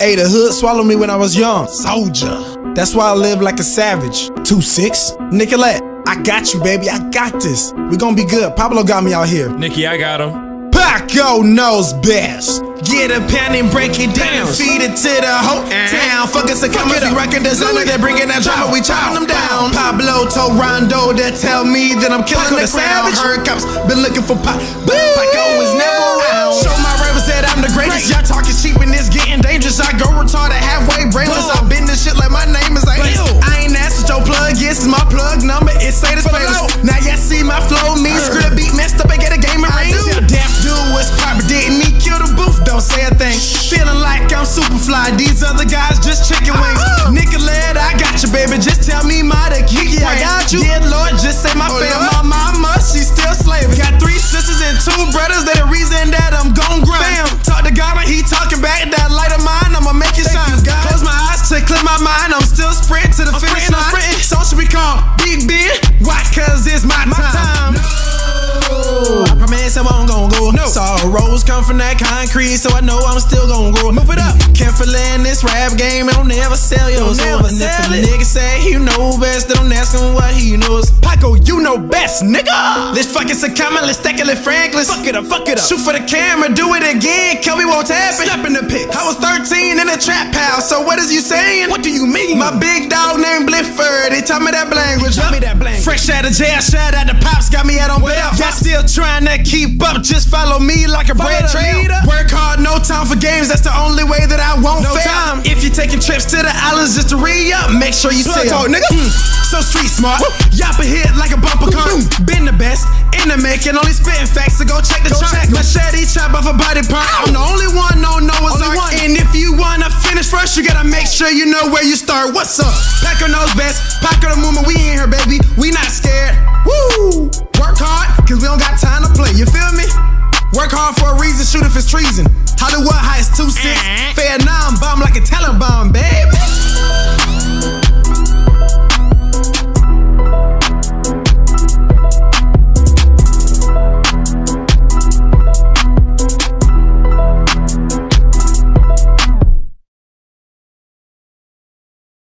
Hey, the hood swallowed me when I was young. Soldier. That's why I live like a savage. 2-6. Nicolette, I got you, baby. I got this. We gonna be good. Pablo got me out here. Nikki, I got him. Paco knows best. Get a pen and break it down. Feed it to the whole town. Fuck us a coming, we rockin' designer. They're bringing that drama, we chopping them down. Pablo told Rondo to tell me that I'm killing the crowd. Heard cops been looking for Paco is never around. Show my ravens that I'm the greatest. Y'all talking cheap and it's getting dangerous. I go retarded, halfway brainless. I been this shit like my name is like I ain't asked what your plug is, cause my plug number is say this famous. Now y'all see my flow, me script beat messed up and get a game of rings. Deaf dude was proper, didn't he kill the booth? Don't say a thing. Feeling like I'm super fly. These other guys just chicken wings. Nicolette, I got you, baby. Just tell me my the Kiki. I got you. Dear Lord, just say my fam. My mama, she's still slaving. Got 3 sisters and 2 brothers. They the reason that I'm gon' grind. Bam. Talk to God when he talking back. That light of mine, I'ma make it shine. Close my eyes to clear my mind. I'm still sprint to the finish line. So should we call Big Ben? Why? Cause it's my time. I promise I won't gon' go. Sorrows come from that concrete, so I know I'm still gon' grow. Move it up. Careful in this rap game, and don't never sell yours. If the nigga say he know best, then don't ask him what he knows. Paco, you know best, nigga. Let's fucking succumb, let's stack it, Franklin. Fuck it up, fuck it up. Shoot for the camera, do it again. Kobe won't tap it. Snap in the pic. I was 13 in a trap house, so what is you saying? What do you mean? My big dog named Bliffer, they taught me that language. Fresh out of jail, shout out the pops, got me out on bail. Y'all still trying to keep up, just follow me like a bread trail. Work hard, no time for games, that's the only way that I won't fail. If you're taking trips to the islands just to re-up, make sure you stay up. So street smart, yapa hit like a bumper car. Been the best in the making, only spitting facts, so go check the chart. Machete chop off a body part. I'm the only one, no Noah's Ark. And if you wanna finish first, you gotta make sure you know where you start. What's up? Paco knows best. Paco the movement, we in here, baby. We not scared. Woo! Work hard, cause we don't got time to play. You feel me? Work hard for a reason, shoot if it's treason.